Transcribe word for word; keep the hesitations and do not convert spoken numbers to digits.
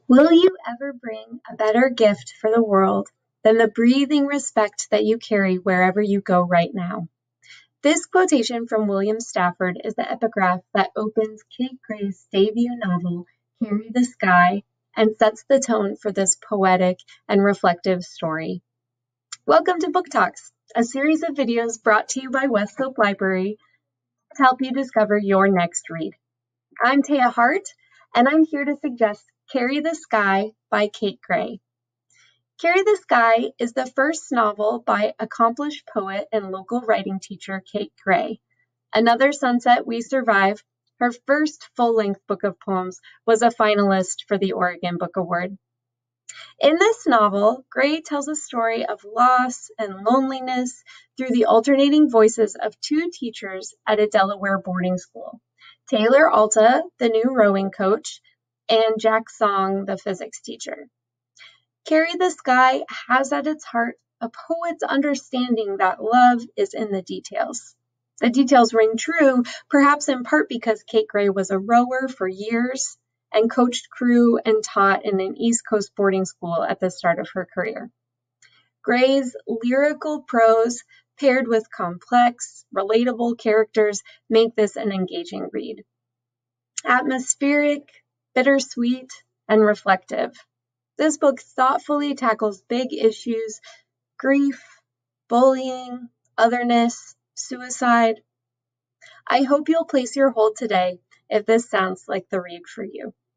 Will you ever bring a better gift for the world than the breathing respect that you carry wherever you go right now? This quotation from William Stafford is the epigraph that opens Kate Gray's debut novel, Carry the Sky, and sets the tone for this poetic and reflective story. Welcome to Book Talks, a series of videos brought to you by Westslope Library to help you discover your next read. I'm Taya Hart, and I'm here to suggest Carry the Sky by Kate Gray. Carry the Sky is the first novel by accomplished poet and local writing teacher Kate Gray. Another Sunset We Survive, her first full-length book of poems, was a finalist for the Oregon Book Award. In this novel, Gray tells a story of loss and loneliness through the alternating voices of two teachers at a Delaware boarding school, Taylor Alta, the new rowing coach, and Jack Song, the physics teacher. Carry the Sky has at its heart a poet's understanding that love is in the details. The details ring true, perhaps in part because Kate Gray was a rower for years and coached crew and taught in an East Coast boarding school at the start of her career. Gray's lyrical prose, paired with complex, relatable characters, make this an engaging read. Atmospheric, bittersweet, and reflective, this book thoughtfully tackles big issues: grief, bullying, otherness, suicide. I hope you'll place your hold today if this sounds like the read for you.